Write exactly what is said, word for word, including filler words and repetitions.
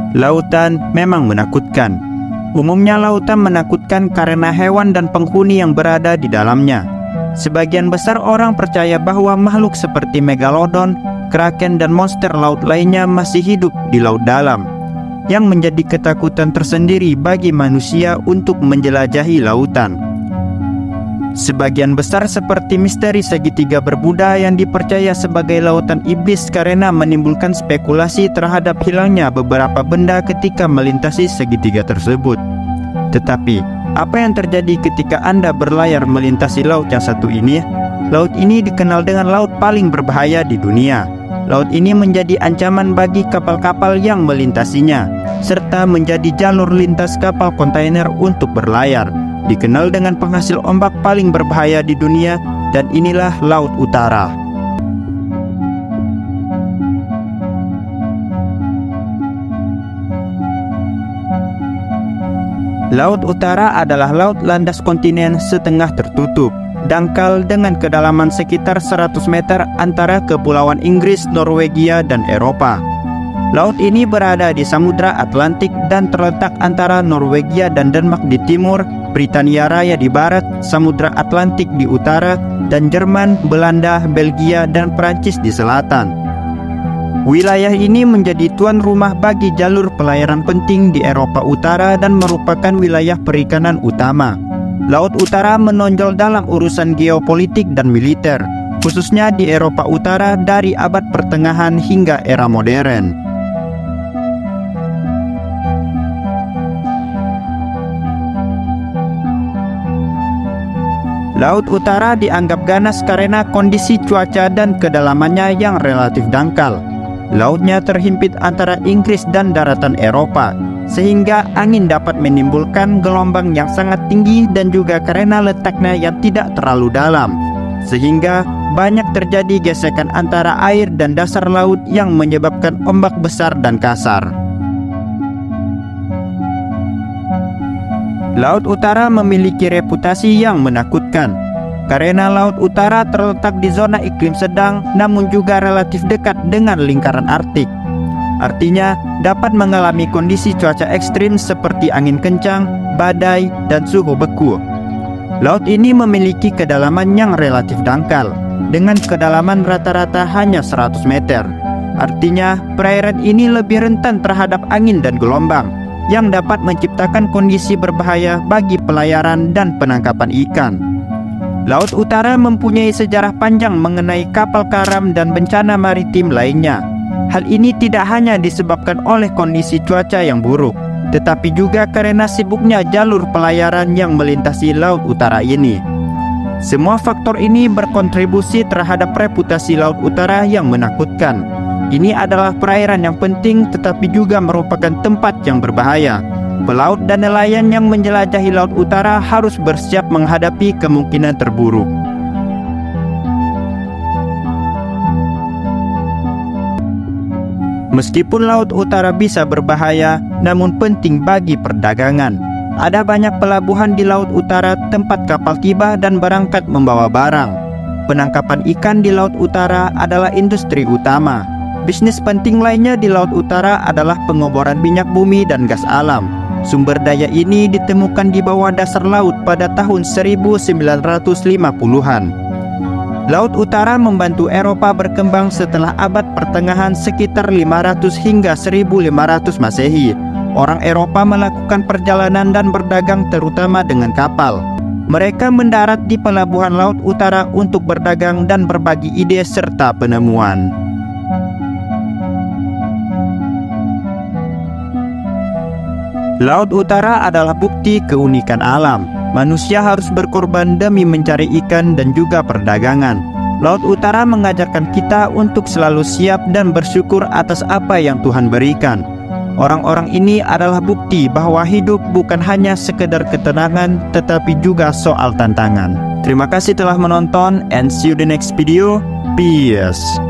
Lautan memang menakutkan. Umumnya lautan menakutkan karena hewan dan penghuni yang berada di dalamnya. Sebagian besar orang percaya bahwa makhluk seperti megalodon, kraken, dan monster laut lainnya masih hidup di laut dalam, yang menjadi ketakutan tersendiri bagi manusia untuk menjelajahi lautan. Sebagian besar seperti misteri segitiga Bermuda yang dipercaya sebagai lautan iblis karena menimbulkan spekulasi terhadap hilangnya beberapa benda ketika melintasi segitiga tersebut. Tetapi, apa yang terjadi ketika Anda berlayar melintasi laut yang satu ini? Laut ini dikenal dengan laut paling berbahaya di dunia. Laut ini menjadi ancaman bagi kapal-kapal yang melintasinya, serta menjadi jalur lintas kapal kontainer untuk berlayar. Dikenal dengan penghasil ombak paling berbahaya di dunia, dan inilah Laut Utara. Laut Utara adalah laut landas kontinen setengah tertutup, dangkal dengan kedalaman sekitar seratus meter antara Kepulauan Inggris, Norwegia, dan Eropa. Laut ini berada di Samudra Atlantik dan terletak antara Norwegia dan Denmark di timur, Britania Raya di barat, Samudra Atlantik di utara, dan Jerman, Belanda, Belgia, dan Prancis di selatan. Wilayah ini menjadi tuan rumah bagi jalur pelayaran penting di Eropa Utara dan merupakan wilayah perikanan utama. Laut Utara menonjol dalam urusan geopolitik dan militer, khususnya di Eropa Utara dari abad pertengahan hingga era modern. Laut Utara dianggap ganas karena kondisi cuaca dan kedalamannya yang relatif dangkal. Lautnya terhimpit antara Inggris dan daratan Eropa, sehingga angin dapat menimbulkan gelombang yang sangat tinggi, dan juga karena letaknya yang tidak terlalu dalam, sehingga banyak terjadi gesekan antara air dan dasar laut yang menyebabkan ombak besar dan kasar. Laut Utara memiliki reputasi yang menakutkan karena Laut Utara terletak di zona iklim sedang namun juga relatif dekat dengan lingkaran Arktik. Artinya dapat mengalami kondisi cuaca ekstrim seperti angin kencang, badai, dan suhu beku. Laut ini memiliki kedalaman yang relatif dangkal dengan kedalaman rata-rata hanya seratus meter. Artinya perairan ini lebih rentan terhadap angin dan gelombang yang dapat menciptakan kondisi berbahaya bagi pelayaran dan penangkapan ikan. Laut Utara mempunyai sejarah panjang mengenai kapal karam dan bencana maritim lainnya. Hal ini tidak hanya disebabkan oleh kondisi cuaca yang buruk, tetapi juga karena sibuknya jalur pelayaran yang melintasi Laut Utara ini. Semua faktor ini berkontribusi terhadap reputasi Laut Utara yang menakutkan. Ini adalah perairan yang penting tetapi juga merupakan tempat yang berbahaya. Pelaut dan nelayan yang menjelajahi Laut Utara harus bersiap menghadapi kemungkinan terburuk. Meskipun Laut Utara bisa berbahaya, namun penting bagi perdagangan. Ada banyak pelabuhan di Laut Utara tempat kapal tiba dan berangkat membawa barang. Penangkapan ikan di Laut Utara adalah industri utama. Bisnis penting lainnya di Laut Utara adalah pengoboran minyak bumi dan gas alam. Sumber daya ini ditemukan di bawah dasar laut pada tahun seribu sembilan ratus lima puluhan. Laut Utara membantu Eropa berkembang setelah abad pertengahan sekitar lima ratus hingga seribu lima ratus Masehi. Orang Eropa melakukan perjalanan dan berdagang terutama dengan kapal. Mereka mendarat di pelabuhan Laut Utara untuk berdagang dan berbagi ide serta penemuan. Laut Utara adalah bukti keunikan alam. Manusia harus berkorban demi mencari ikan dan juga perdagangan. Laut Utara mengajarkan kita untuk selalu siap dan bersyukur atas apa yang Tuhan berikan. Orang-orang ini adalah bukti bahwa hidup bukan hanya sekedar ketenangan, tetapi juga soal tantangan. Terima kasih telah menonton, and see you the next video. Peace.